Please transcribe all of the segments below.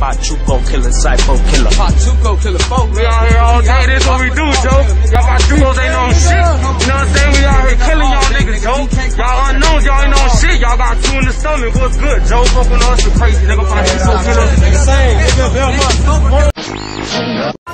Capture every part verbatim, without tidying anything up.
Pachuco killer, Psycho killer. Pachuco killer, folk. We out here all day, this what we do, Joe. Y'all Pachucos ain't on shit. You know what I'm saying? We out here killing y'all niggas, Joe. Y'all unknowns, y'all ain't on shit. Y'all got two in the stomach. What's good, Joe? Fucking us, the crazy nigga. Pachuco killer. Same, nigga, Belmont.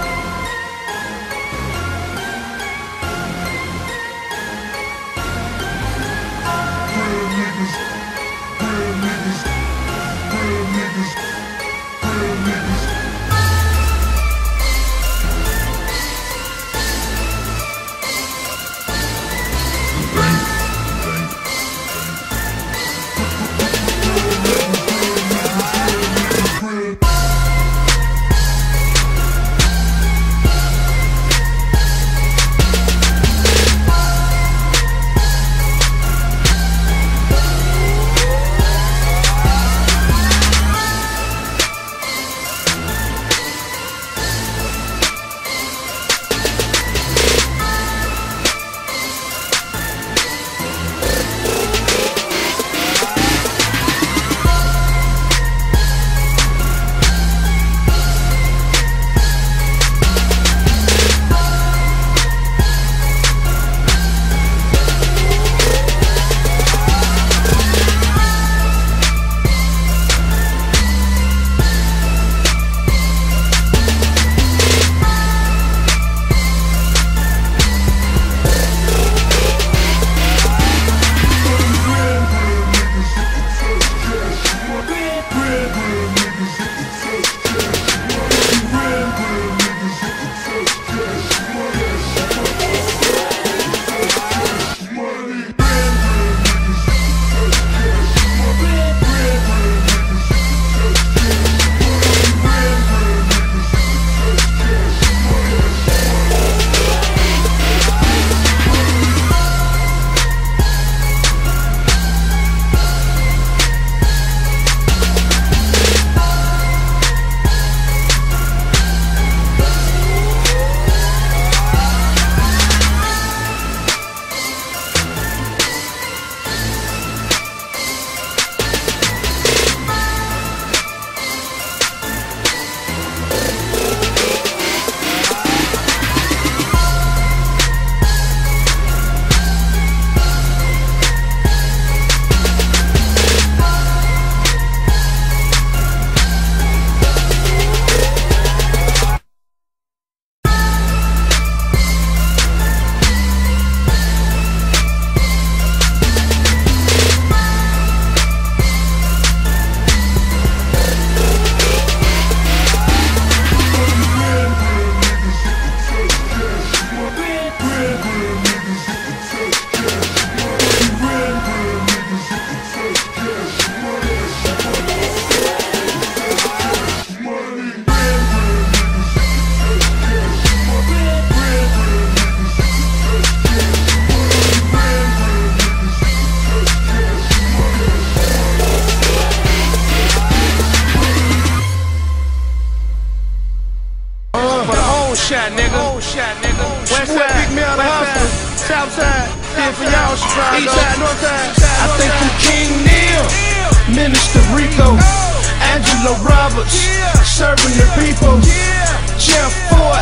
Shot, nigga. Old shot, nigga. West side, pick me out of hospital. South side, did for y'all Chicago. East side, north side. I think I'm King Neil, Minister Rico, Angelo Roberts, serving the people. Jeff Ford,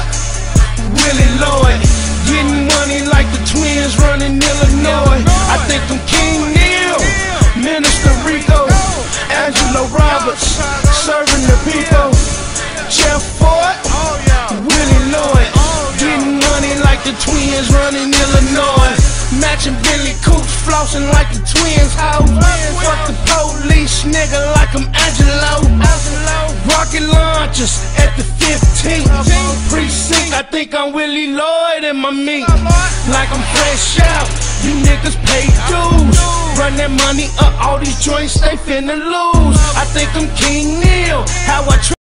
Willie Lloyd, getting money like the twins running Illinois. I think I'm King Neil, Minister Rico, Angelo Roberts, serving the people. Jeff Ford, Willie Lloyd, getting money like the twins running Illinois. Matching Billy Coops, flossing like the twins ho. Fuck the police, nigga, like I'm Angelo. Rocket launchers at the fifteenth precinct. I think I'm Willie Lloyd in my meat. Like I'm fresh out, you niggas pay dues. Run that money up, all these joints they finna lose. I think I'm King Neil, how I